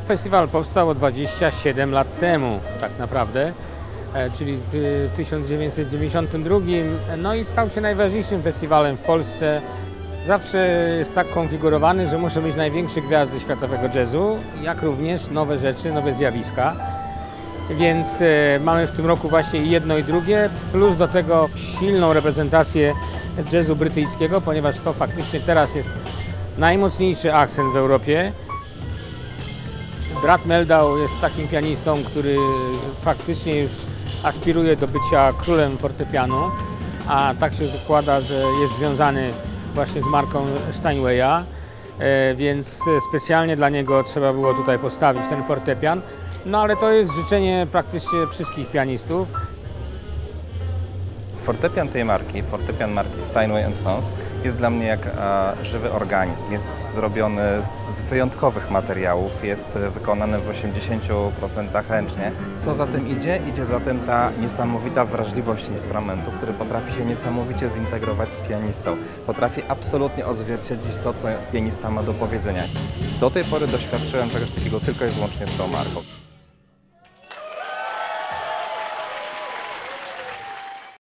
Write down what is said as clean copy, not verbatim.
Festiwal powstał 27 lat temu tak naprawdę, czyli w 1992, no i stał się najważniejszym festiwalem w Polsce. Zawsze jest tak konfigurowany, że muszą być największe gwiazdy światowego jazzu, jak również nowe rzeczy, nowe zjawiska. Więc mamy w tym roku właśnie jedno i drugie, plus do tego silną reprezentację jazzu brytyjskiego, ponieważ to faktycznie teraz jest najmocniejszy akcent w Europie. Brat Meldau jest takim pianistą, który faktycznie już aspiruje do bycia królem fortepianu, a tak się zakłada, że jest związany właśnie z marką Steinwaya, więc specjalnie dla niego trzeba było tutaj postawić ten fortepian. No ale to jest życzenie praktycznie wszystkich pianistów. Fortepian tej marki, fortepian marki Steinway & Sons jest dla mnie jak żywy organizm. Jest zrobiony z wyjątkowych materiałów, jest wykonany w 80% ręcznie. Co za tym idzie? Idzie za tym ta niesamowita wrażliwość instrumentu, który potrafi się niesamowicie zintegrować z pianistą. Potrafi absolutnie odzwierciedlić to, co pianista ma do powiedzenia. Do tej pory doświadczyłem czegoś takiego tylko i wyłącznie z tą marką.